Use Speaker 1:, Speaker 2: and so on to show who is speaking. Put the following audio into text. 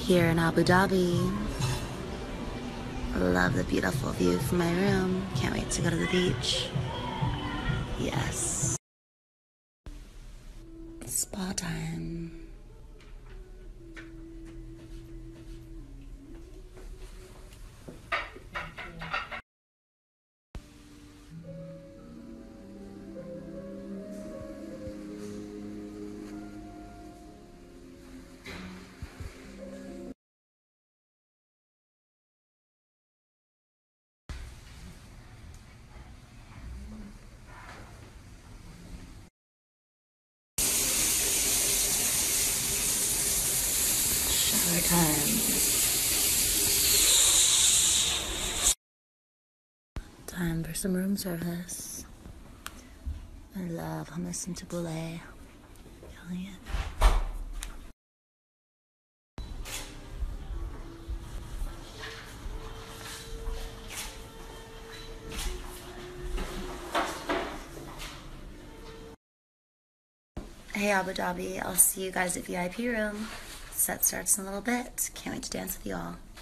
Speaker 1: here in Abu Dhabi. Love the beautiful view from my room. Can't wait to go to the beach. Yes. Spa time. Shower time. Time for some room service. I love hummus and tabbouleh. Killing it. Hey Abu Dhabi, I'll see you guys at VIP room. Set starts in a little bit. Can't wait to dance with y'all.